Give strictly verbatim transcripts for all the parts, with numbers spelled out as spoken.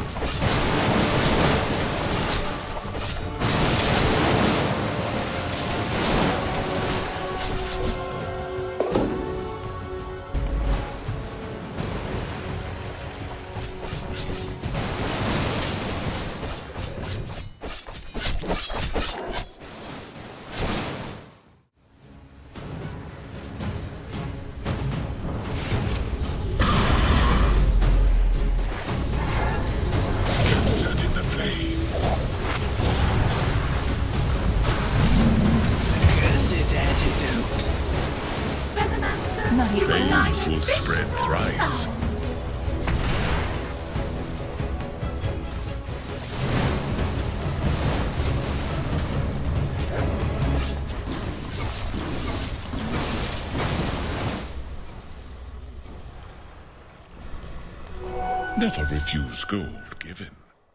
Flames will spread thrice. Never refuse gold given.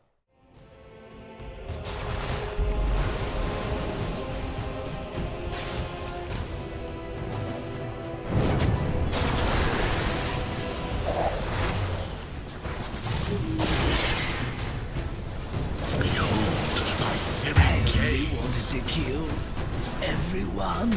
To kill everyone.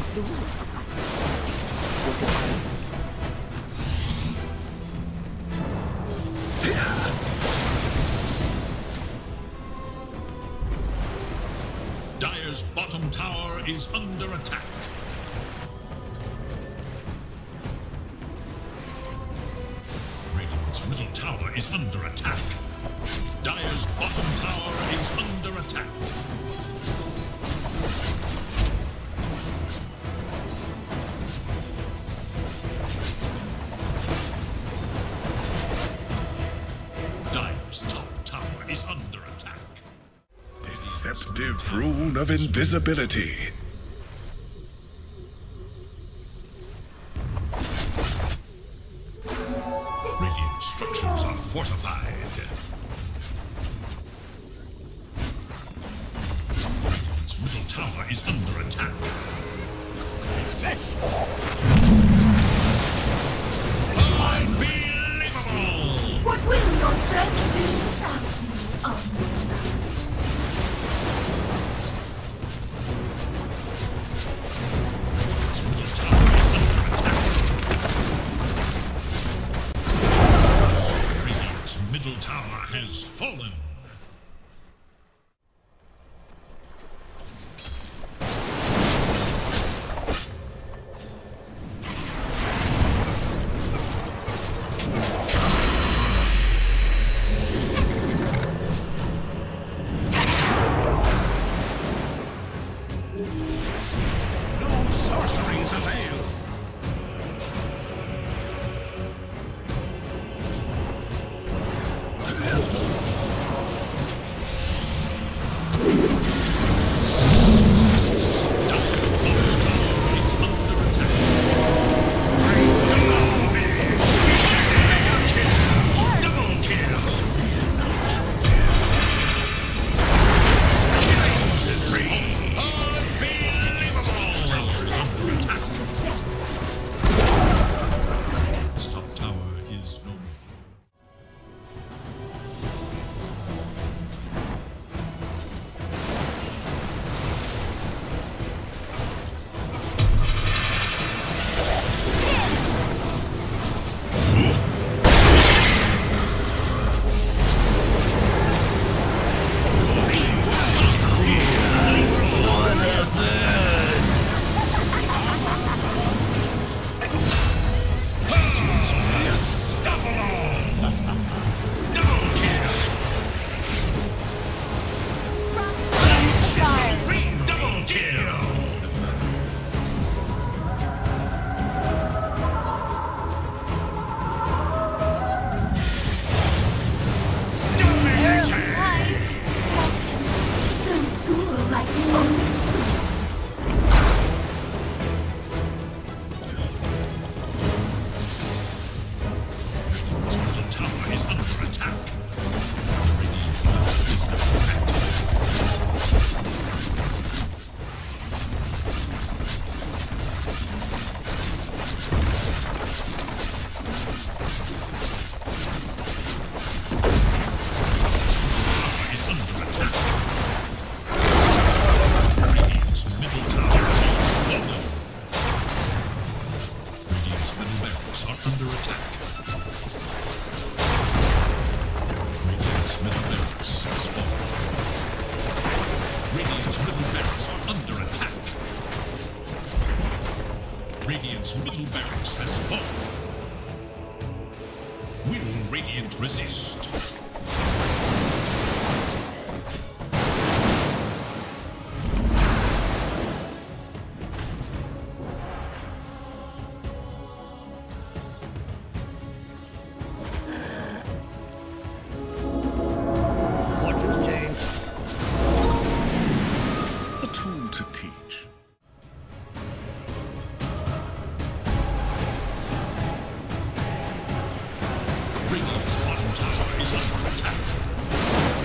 Dire's bottom tower is under attack. Radiant's middle tower is under attack. Dire's bottom tower is under attack. Dire's top tower is under attack. Deceptive rune of invisibility. Radiant structures are fortified. Radiant's middle tower is under attack. Unbelievable! What will your friends do without me on your life? Its middle tower is under attack. Radiant's middle tower has fallen. Radiant resist. Fortune's change. A tool to teach. Radiant's bottom tower is under attack.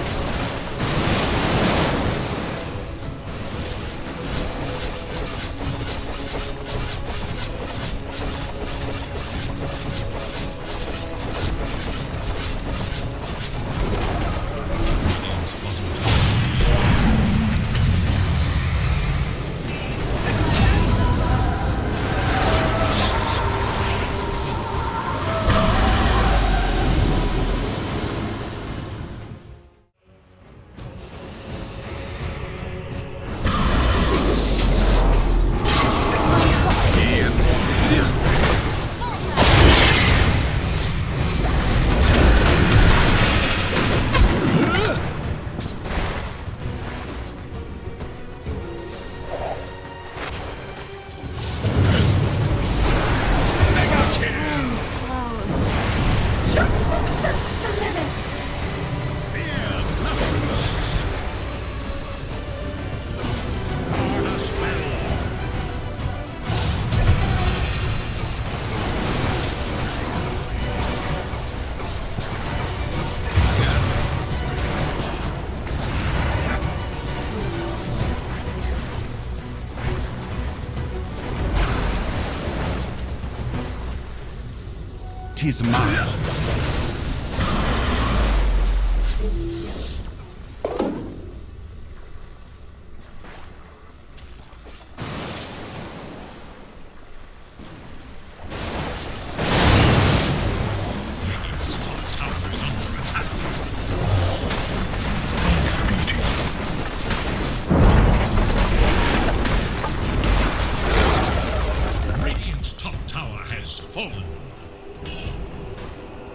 Radiant's bottom tower. Justice sets the limits. Tis mine. Radiant's top tower is under attack. Radiant's top tower has fallen.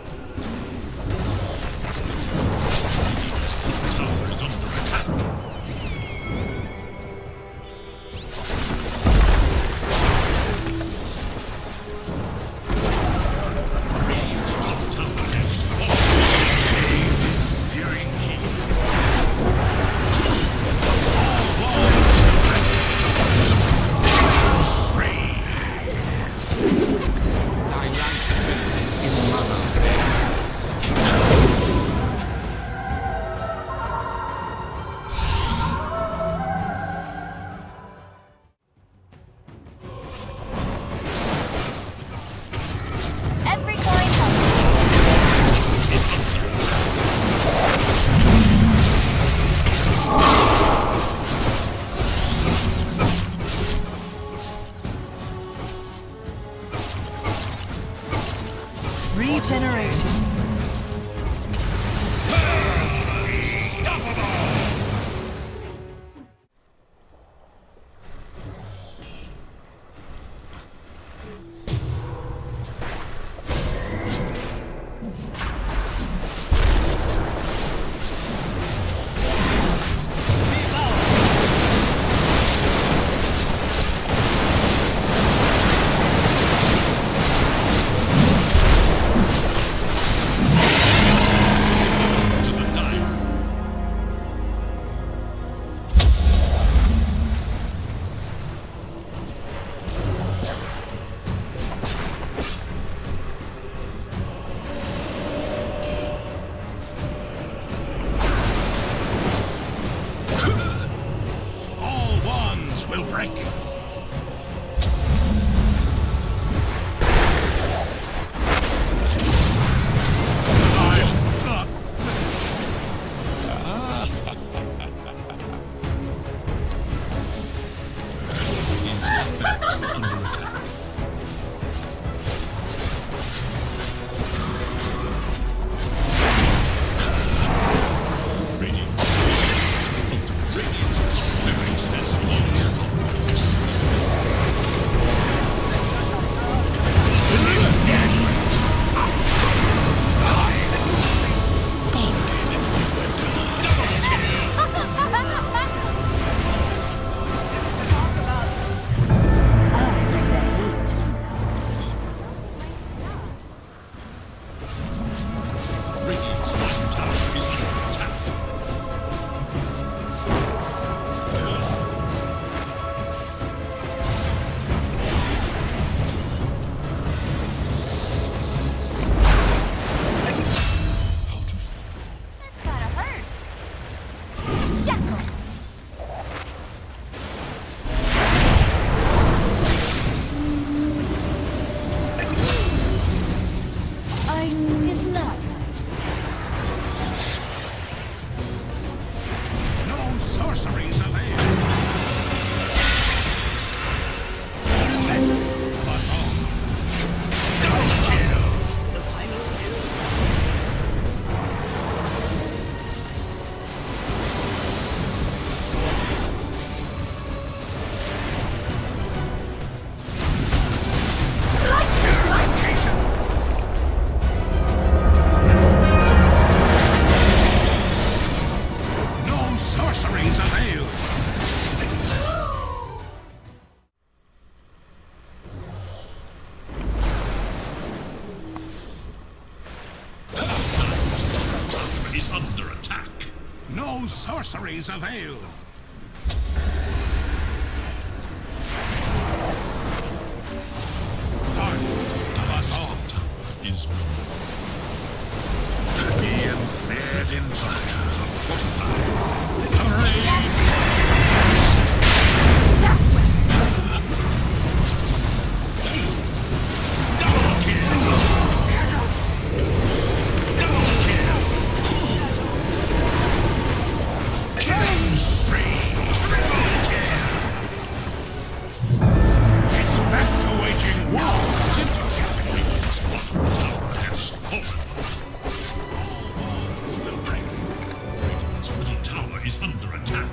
Radiant's bottom tower is under attack. That's gotta hurt. Shackle. Ice is not ice. No sorceries avail. Us all. Double kill. Eradication. No sorceries avail. Tower is under attack. No sorceries avail. Part of us all. Is Be ensnared in fire. Double kill. Double kill. Killing spree. Triple kill. It's back to waging war. Radiant's bottom tower has fallen. Radiant's middle tower is under attack.